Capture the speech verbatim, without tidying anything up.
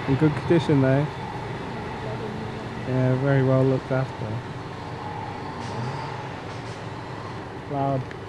In good condition though. Yeah, very well looked after. Loud.